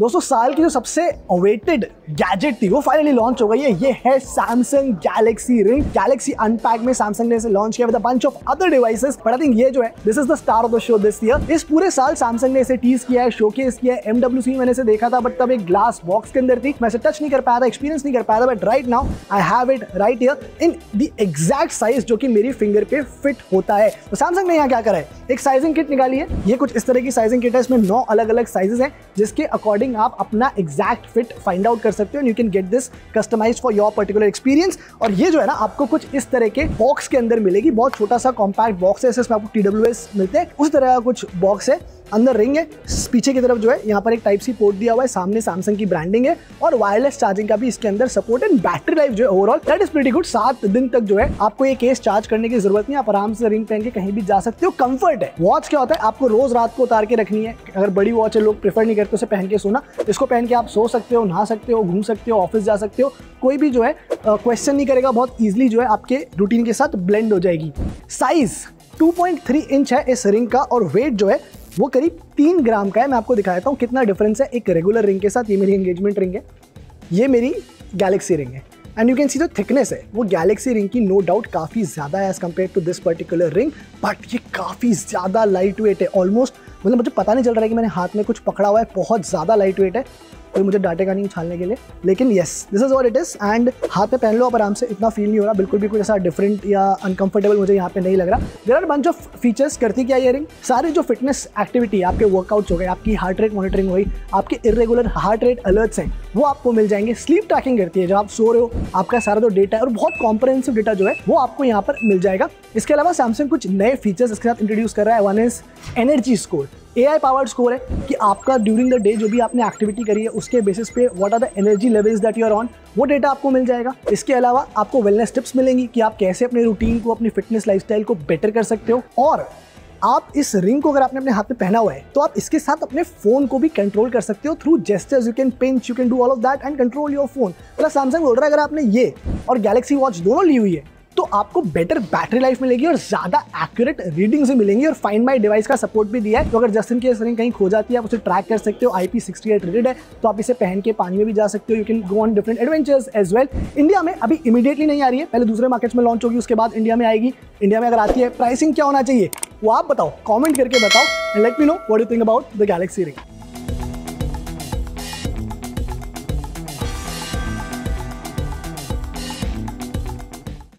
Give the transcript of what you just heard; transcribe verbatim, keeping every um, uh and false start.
दोस्तों साल की जो सबसे अवेटेड गैजेट थी वो फाइनली लॉन्च हो गई है। ये है Samsung Galaxy ring. Galaxy unpack में सैमसंग ने इसे लॉन्च किया with a bunch of other devices, but I think ये जो है this is the star of the show this year. इस पूरे साल सैमसंग ने इसे टीज किया है, शोकेस किया है। एमडब्ल्यूसी मैंने इसे देखा था बट तब एक ग्लास बॉक्स के अंदर थी, मैं इसे टच नहीं कर पाया था, एक्सपीरियंस नहीं कर पाया था, but right now I have it right here in the exact size जो कि मेरी फिंगर पे फिट होता है। तो सैमसंग ने यहाँ क्या करा है, एक साइजिंग किट निकाली है। ये कुछ इस तरह की साइजिंग किट है, इसमें नौ अलग अलग साइजेस हैं जिसके अकॉर्डिंग आप अपना एग्जैक्ट फिट फाइंड आउट कर सकते हो। You can get this customized for your particular experience. और ये जो है ना आपको कुछ इस तरह के बॉक्स के अंदर मिलेगी, बहुत छोटा सा कॉम्पैक्ट बॉक्स है, इसमें आपको टी डब्ल्यू एस मिलते हैं, उस तरह का कुछ बॉक्स है। अंदर रिंग है, पीछे की तरफ जो है यहाँ पर एक टाइप सी पोर्ट दिया हुआ है, सामने सैमसंग की ब्रांडिंग है और वायरलेस चार्जिंग का भी इसके अंदर सपोर्ट एंड बैटरी लाइफ जो है overall that is pretty good. सात दिन तक जो है आपको ये केस चार्ज करने की जरूरत नहीं, आप आराम से रिंग पहन के कहीं भी जा सकते हो। कंफर्ट है। वॉच क्या होता है, आपको रोज रात को उतार के रखनी है। अगर बड़ी वॉच है, लोग प्रेफर नहीं करते उसे पहन के सोना, इसको पहन के आप सो सकते हो, नहा सकते हो, घूम सकते हो, ऑफिस जा सकते हो, कोई भी जो है क्वेश्चन नहीं करेगा, बहुत ईजिली जो है आपके रूटीन के साथ ब्लेंड हो जाएगी। Size two point three inch है इस रिंग का और वेट जो है वो करीब तीन ग्राम का है। मैं आपको दिखा देता हूँ कितना डिफरेंस है एक रेगुलर रिंग के साथ। ये मेरी एंगेजमेंट रिंग है, ये मेरी गैलेक्सी रिंग है एंड यू कैन सी जो थिकनेस है वो गैलेक्सी रिंग की नो डाउट काफ़ी ज़्यादा है as compare to this particular ring, but ये काफ़ी ज़्यादा लाइट वेट है। ऑलमोस्ट मतलब मुझे पता नहीं चल रहा है कि मैंने हाथ में कुछ पकड़ा हुआ है, बहुत ज़्यादा लाइट वेट है। कोई मुझे डांटेगा नहीं उछालने के लिए, लेकिन yes this is what it is. And हाथ पे पहन लो आप आराम से, इतना फील नहीं हो रहा, बिल्कुल भी कुछ ऐसा डिफरेंट या अनकंफर्टेबल मुझे यहाँ पे नहीं लग रहा। There are bunch of features. करती क्या ये रिंग, सारी जो फिटनेस एक्टिविटी, आपके वर्कआउट्स हो गए, आपकी हार्ट रेट मॉनिटरिंग हुई, आपके इरेगुलर हार्ट रेट अलर्ट्स हैं वो आपको मिल जाएंगे। स्लीप ट्रैकिंग करती है, जब आप सो रहे हो आपका सारा जो डेटा है और बहुत कॉम्प्रहेंसिव डेटा जो है वो आपको यहाँ पर मिल जाएगा। इसके अलावा सैमसंग कुछ नए फीचर्स इसके साथ इंट्रोड्यूस कर रहा है। One is energy score. A I powered score है कि आपका ड्यूरिंग द डे जो भी आपने एक्टिविटी करी है उसके बेसिस पे what are the energy levels that you are on, वो डेटा आपको मिल जाएगा। इसके अलावा आपको वेलनेस टिप्स मिलेंगी कि आप कैसे अपने रूटीन को, अपनी फिटनेस लाइफस्टाइल को बेटर कर सकते हो। और आप इस रिंग को अगर आपने अपने हाथ में पहना हुआ है तो आप इसके साथ अपने फोन को भी कंट्रोल कर सकते हो through gestures. You can pinch, you can do all of that and control your phone. Plus Samsung बोल रहा है अगर आपने ये और गैलेक्सी वॉच दोनों ली हुई है तो आपको बेटर बैटरी लाइफ मिलेगी और ज्यादा एक्यूरेट रीडिंग से मिलेंगी। और फाइंड माई डिवाइस का सपोर्ट भी दिया है, तो अगर जस्ट इन केस रिंग कहीं खो जाती है आप उसे ट्रैक कर सकते हो। I P sixty eight rated है तो आप इसे पहन के पानी में भी जा सकते हो। You can go on different adventures as well. India में अभी इमीडिएटली नहीं आ रही है, पहले दूसरे मार्केट्स में लॉन्च होगी, उसके बाद इंडिया में आएगी। इंडिया में अगर आती है प्राइसिंग क्या होना चाहिए वो आप बताओ, कॉमेंट करके बताओ and let me know what you think about the Galaxy ring.